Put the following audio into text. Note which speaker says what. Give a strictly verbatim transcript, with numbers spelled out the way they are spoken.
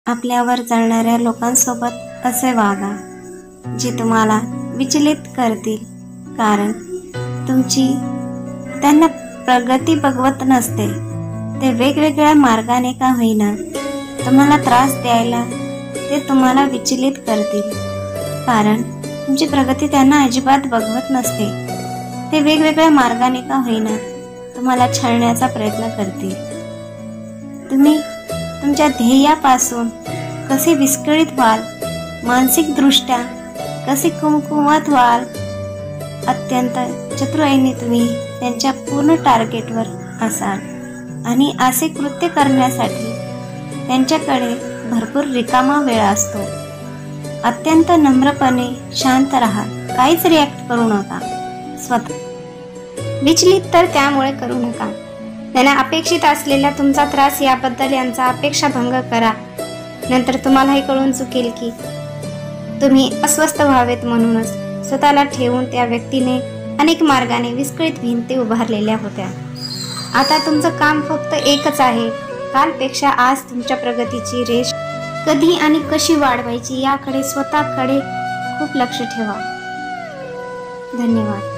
Speaker 1: आपल्यावर जळणाऱ्या लोकांसोबत असे वागा जे तुम्हाला विचलित करतील, कारण तुमची त्यांना प्रगती बघवत नसते. ते वेगवेगळ्या मार्गाने का होईना तुम्हाला त्रास द्यायला ते तुम्हाला विचलित करतील, कारण तुमची प्रगती त्यांना अजिबात बघवत नसते. ते वेगवेगळ्या मार्गाने का होईना तुम्हाला छळण्याचा प्रयत्न करतील. तुम्ही तुमच्या ध्येयापासून कसे विस्कळीत व्हाल, मानसिकदृष्ट्या कसे कुमकुवत व्हाल, अत्यंत चतुराईने तुम्ही त्यांच्या पूर्ण टार्गेटवर असाल आणि असे कृत्य करण्यासाठी त्यांच्याकडे भरपूर रिकामा वेळ असतो. अत्यंत नम्रपणे शांत राहा, काहीच रिॲक्ट करू नका. स्वतः
Speaker 2: विचलित तर त्यामुळे करू नका. त्यांना अपेक्षित असलेला तुमचा त्रास याबद्दल यांचा अपेक्षाभंग करा. नंतर तुम्हालाही कळून चुकेल की तुम्ही अस्वस्थ व्हावेत म्हणूनच स्वतःला ठेवून त्या व्यक्तीने अनेक मार्गाने विस्कळीत भिंती उभारलेल्या होत्या. आता तुमचं काम फक्त एकच आहे, कालपेक्षा आज तुमच्या प्रगतीची रेष कधी आणि कशी वाढवायची याकडे स्वतःकडे खूप लक्ष ठेवा. धन्यवाद.